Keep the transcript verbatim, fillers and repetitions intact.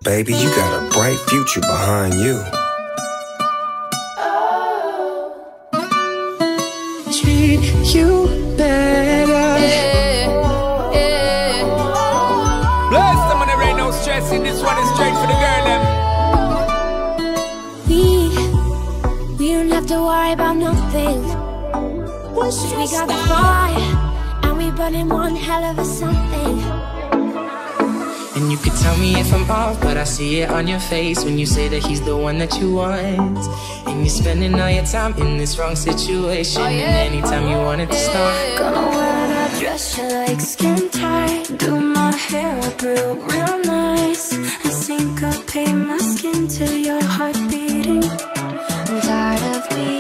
Baby, you got a bright future behind you. Treat you better. Yeah, yeah. Bless them when there ain't no stressing. This one is straight for the girl, them. We, we don't have to worry about nothing. We got the fire, and we burning one hell of a something. And you could tell me if I'm off, but I see it on your face when you say that he's the one that you want. And you're spending all your time in this wrong situation. Oh, yeah. And anytime you want it to start, Gonna wear that dress you like, skin tight. Do my hair up real, real nice. I syncopate my skin to your heart beating. I'm tired of being